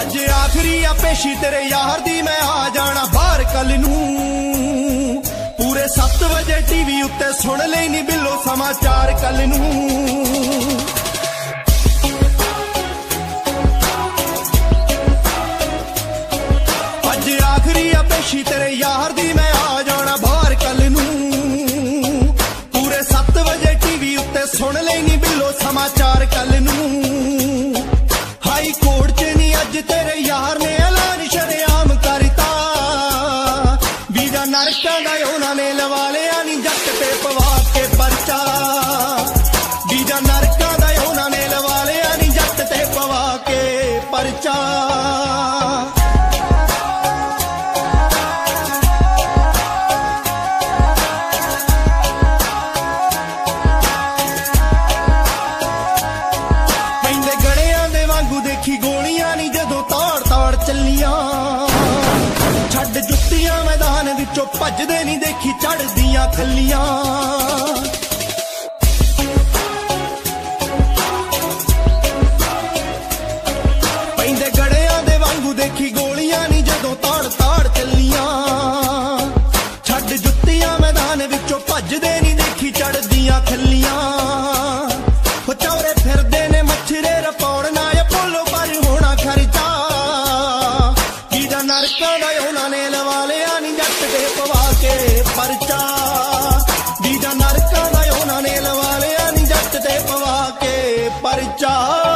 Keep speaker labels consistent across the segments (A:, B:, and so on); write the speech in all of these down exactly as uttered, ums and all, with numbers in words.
A: अज आखिरी आ पेशी तेरे यार दी मैं आ जाना बाहर कल नू पूरे सत्त बजे टीवी उत्ते सुन लेनी बिल्लो समाचार कल नू। अज आखिरी आ पेशी तेरे यार दी मैं आ जाना बाहर कल नू पूरे सत्त बजे टीवी उत्ते सुन लेनी बिल्लो समाचार कल नू। हाई कोर्ट च नी अज तेरे यार ने ऐलान शरेआम करता वीजा नरकां दा उन्होंने लवा लिया नी जट ते पवा के परचा वीजा नरकां दा उन्होंने लवा लिया नी जट ते पवा के परचा। देखी गोलियां नी जदों ताड़ ताड़ चलियां छड्ड जुत्तियां मैदान विचों भजदे नी देखी चढ़दियां खल्लियां। पैंदे गड़ियां दे वांगू देखी गोलियां नी जदों ताड़ ताड़ चलियां छड्ड जुत्तियां मैदान विचों भजदे नी देखी चढ़दियां खल्लियां। चौरे फिरदे ने मच्छरे रपौड़ना पोलो पर होना खर्चा वीजा नरकां दा उन्होंने लवा लिया नी जट ते पवा के परचा वीजा नरकां दा उन्होंने लवा लिया नी जट ते पवा के परचा।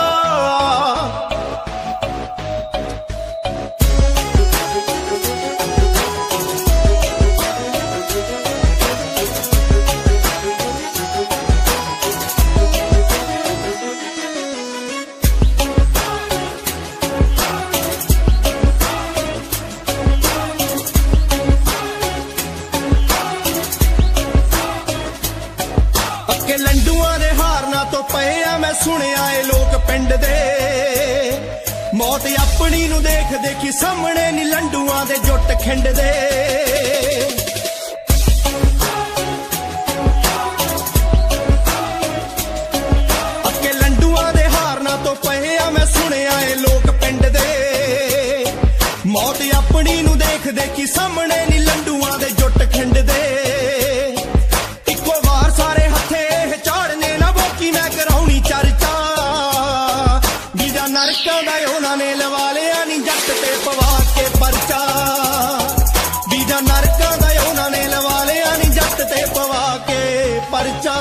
A: लंडुआ दे हारना तो पे आ मैं सुनिया ए लोग पिंड दे मौत अपनी नू देख देखी सामने नी लंडुआ दे जुट खिंड दे। अके लंडुआ दे हारना तो पे आ मैं सुनिया ए लोग पिंड दे मौत अपनी नू देख देखी सामने नी लंडुआ दे जुट खिंड दे। नरकां दा उन्होंने लवा लिया नी जट ते पवा के परचा वीजा नरकां दा उन्होंने लवा लिया नी जट ते पवा के परचा।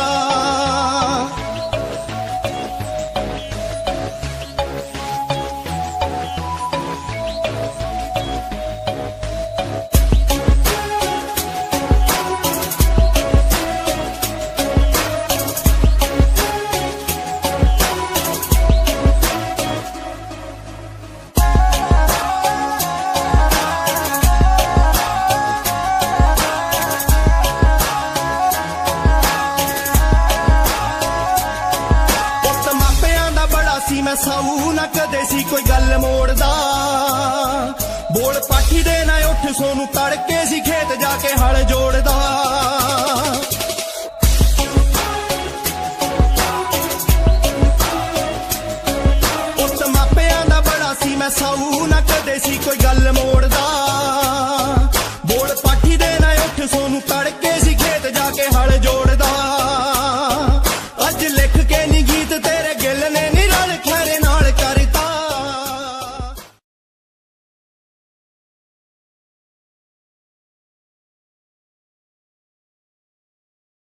A: मैं साऊ ना कदे सी कोई गल मोड़दा बोल पाठी दे ना उठ सोनू तड़के सी खेत जाके हल जोड़दा। उस मापियां दा बड़ा सी मैं साऊ ना कदे सी कोई गल मोड़